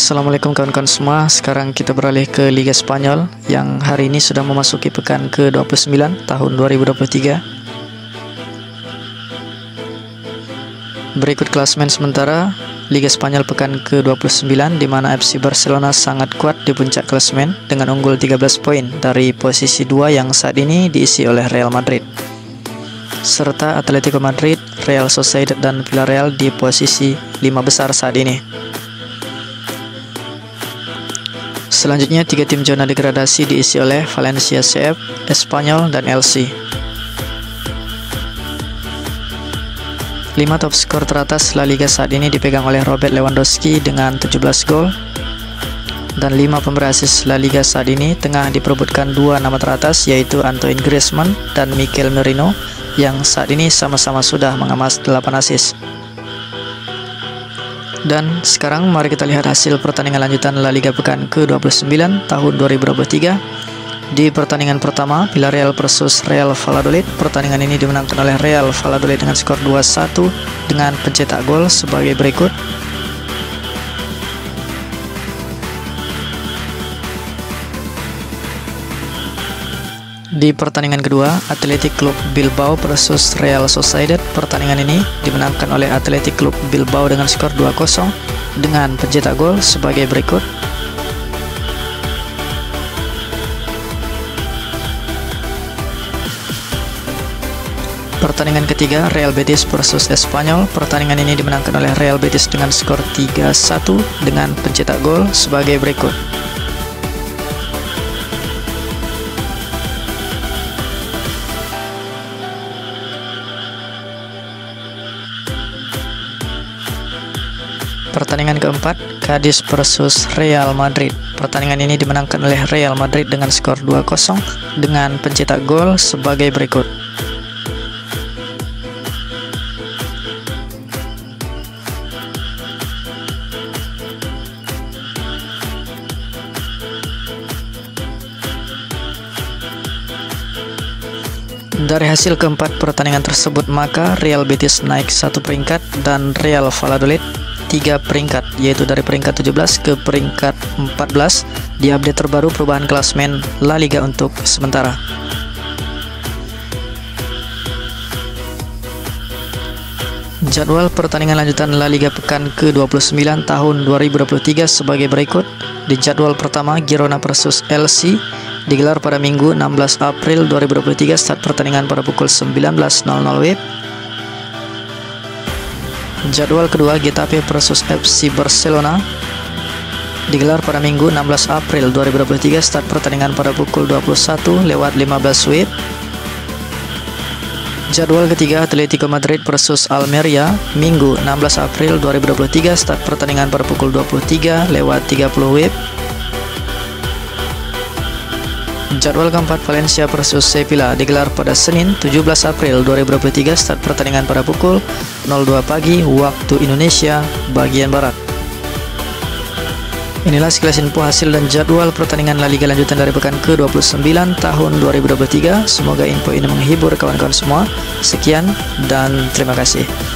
Assalamualaikum kawan-kawan semua. Sekarang kita beralih ke Liga Spanyol yang hari ini sudah memasuki pekan ke-29 tahun 2023. Berikut klasemen sementara Liga Spanyol pekan ke-29, di mana FC Barcelona sangat kuat di puncak klasemen dengan unggul 13 poin dari posisi 2 yang saat ini diisi oleh Real Madrid, serta Atletico Madrid, Real Sociedad dan Villarreal di posisi 5 besar saat ini. Selanjutnya, 3 tim zona degradasi diisi oleh Valencia CF, Espanyol, dan LC. 5 top skor teratas La Liga saat ini dipegang oleh Robert Lewandowski dengan 17 gol. Dan 5 pemberi assist La Liga saat ini tengah diperebutkan 2 nama teratas, yaitu Antoine Griezmann dan Mikel Merino, yang saat ini sama-sama sudah mengemas 8 assist. Dan sekarang mari kita lihat hasil pertandingan lanjutan La Liga pekan ke-29 tahun 2023. Di pertandingan pertama, Villarreal versus Real Valladolid. Pertandingan ini dimenangkan oleh Real Valladolid dengan skor 2-1 dengan pencetak gol sebagai berikut. Di pertandingan kedua, Athletic Club Bilbao versus Real Sociedad. Pertandingan ini dimenangkan oleh Athletic Club Bilbao dengan skor 2-0 dengan pencetak gol sebagai berikut. Pertandingan ketiga, Real Betis versus Espanyol. Pertandingan ini dimenangkan oleh Real Betis dengan skor 3-1 dengan pencetak gol sebagai berikut. Pertandingan keempat, Cadiz versus Real Madrid. Pertandingan ini dimenangkan oleh Real Madrid dengan skor 2-0 dengan pencetak gol sebagai berikut. Dari hasil keempat pertandingan tersebut, maka Real Betis naik 1 peringkat dan Real Valladolid 3 peringkat, yaitu dari peringkat 17 ke peringkat 14 di update terbaru perubahan klasemen La Liga untuk sementara. Jadwal pertandingan lanjutan La Liga pekan ke-29 tahun 2023 sebagai berikut. Di jadwal pertama, Girona versus LC digelar pada Minggu 16 April 2023, start pertandingan pada pukul 19.00 WIB. Jadwal kedua, Getafe versus FC Barcelona digelar pada Minggu 16 April 2023, start pertandingan pada pukul 21:15 WIB. Jadwal ketiga, Atletico Madrid versus Almeria, Minggu 16 April 2023, start pertandingan pada pukul 23:30 WIB. Jadwal keempat, Valencia versus Sevilla digelar pada Senin 17 April 2023, start pertandingan pada pukul 02 pagi waktu Indonesia bagian Barat. Inilah sekilas info hasil dan jadwal pertandingan La Liga lanjutan dari pekan ke-29 tahun 2023. Semoga info ini menghibur kawan-kawan semua. Sekian dan terima kasih.